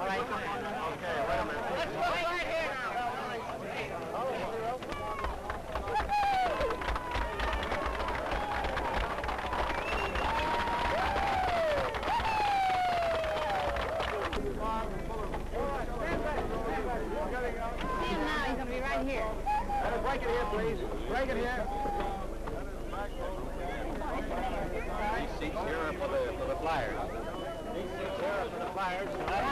All right. Okay, wait a minute. Let's go right here now. See him now, he's going to be right here. Let us break it here, please. Break it here. These seats here are for the flyers. These seats here are for the flyers.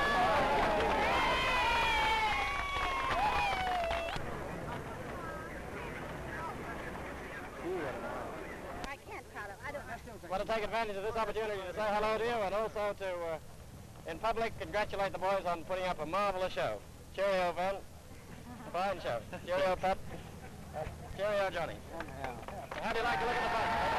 I can't count him. I don't know. I want to take advantage of this opportunity to say hello to you and also to, in public, congratulate the boys on putting up a marvelous show. Cheerio, Ben. Fine show. Cheerio, Pep. Cheerio, Johnny. How do you like to look at the bus?